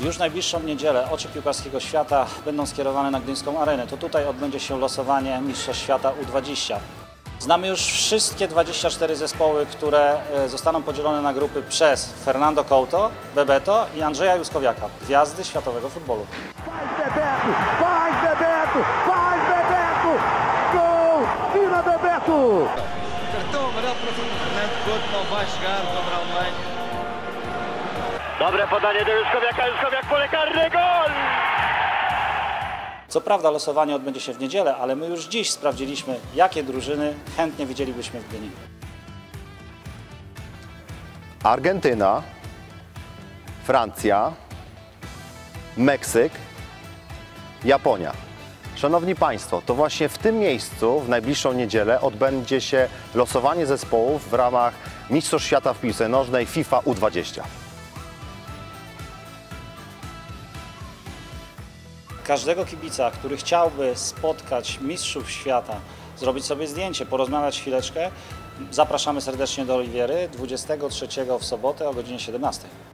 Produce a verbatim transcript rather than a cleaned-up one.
Już w najbliższą niedzielę oczy piłkarskiego świata będą skierowane na Gdyńską Arenę. To tutaj odbędzie się losowanie Mistrzostw Świata U dwadzieścia. Znamy już wszystkie dwadzieścia cztery zespoły, które zostaną podzielone na grupy przez Fernando Couto, Bebeto i Andrzeja Juskowiaka, gwiazdy światowego futbolu. Faz Bebeto! Faz Bebeto! Faz Bebeto! Gol! Vira Bebeto! Cartão amarelo para Fernando Couto, não vai chegar, dobra online. Dobre podanie do Juskowiaka, Juskowiak pole karne, gol! Co prawda losowanie odbędzie się w niedzielę, ale my już dziś sprawdziliśmy, jakie drużyny chętnie widzielibyśmy w Gdyni. Argentyna, Francja, Meksyk, Japonia. Szanowni Państwo, to właśnie w tym miejscu w najbliższą niedzielę odbędzie się losowanie zespołów w ramach Mistrzostw Świata w piłce nożnej FIFA U dwadzieścia. Każdego kibica, który chciałby spotkać mistrzów świata, zrobić sobie zdjęcie, porozmawiać chwileczkę, zapraszamy serdecznie do Oliwiery dwudziestego trzeciego w sobotę o godzinie siedemnastej.